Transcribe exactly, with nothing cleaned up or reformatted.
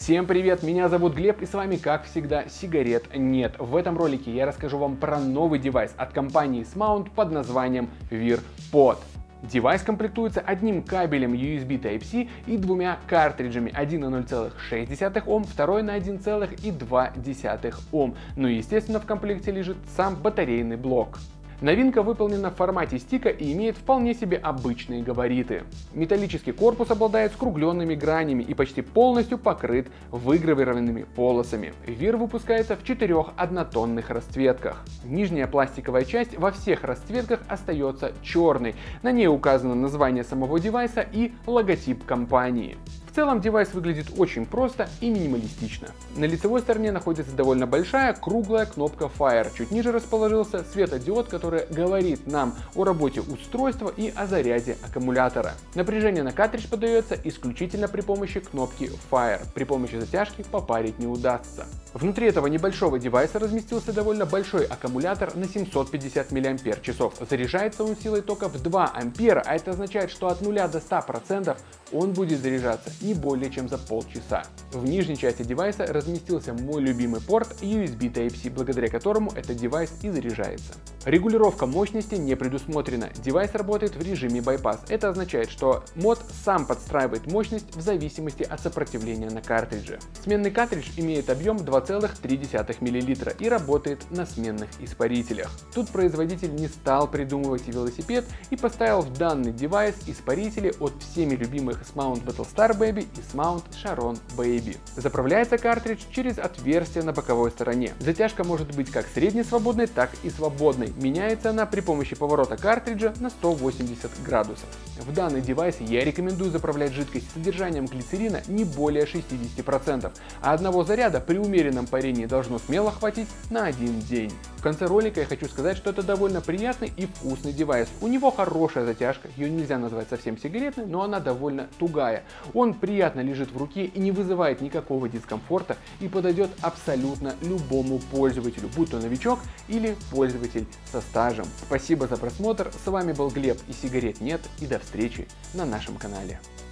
Всем привет, меня зовут Глеб и с вами как всегда сигарет нет. В этом ролике я расскажу вам про новый девайс от компании S-Mount под названием VirPod. Девайс комплектуется одним кабелем ю эс би Type-C и двумя картриджами, один на ноль целых шесть десятых Ом, второй на один целых два десятых Ом. Ну и естественно в комплекте лежит сам батарейный блок. Новинка выполнена в формате стика и имеет вполне себе обычные габариты. Металлический корпус обладает скругленными гранями и почти полностью покрыт выгравированными полосами. Вир выпускается в четырех однотонных расцветках. Нижняя пластиковая часть во всех расцветках остается черной. На ней указано название самого девайса и логотип компании. В целом девайс выглядит очень просто и минималистично. На лицевой стороне находится довольно большая круглая кнопка Fire. Чуть ниже расположился светодиод, который говорит нам о работе устройства и о заряде аккумулятора. Напряжение на картридж подается исключительно при помощи кнопки Fire. При помощи затяжки попарить не удастся. Внутри этого небольшого девайса разместился довольно большой аккумулятор на семьсот пятьдесят миллиампер-часов. Заряжается он силой тока в два ампера, а это означает, что от нуля до ста процентов он будет заряжаться не более чем за полчаса. В нижней части девайса разместился мой любимый порт ю эс би Type-C, благодаря которому этот девайс и заряжается. Регулировка мощности не предусмотрена. Девайс работает в режиме байпас. Это означает, что мод сам подстраивает мощность в зависимости от сопротивления на картридже. Сменный картридж имеет объем два целых три десятых миллилитра и работает на сменных испарителях. Тут производитель не стал придумывать велосипед и поставил в данный девайс испарители от всеми любимых S-Mount Battlestar Baby и S-Mount Sharon Baby. Заправляется картридж через отверстие на боковой стороне. Затяжка может быть как среднесвободной, так и свободной. Меняется она при помощи поворота картриджа на сто восемьдесят градусов. В данный девайс я рекомендую заправлять жидкость с содержанием глицерина не более шестидесяти процентов, а одного заряда при умеренном парении должно смело хватить на один день. В конце ролика я хочу сказать, что это довольно приятный и вкусный девайс. У него хорошая затяжка, ее нельзя назвать совсем сигаретной, но она довольно тугая. Он приятно лежит в руке и не вызывает никакого дискомфорта и подойдет абсолютно любому пользователю, будь то новичок или пользователь со стажем. Спасибо за просмотр, с вами был Глеб и сигарет нет, и до встречи на нашем канале.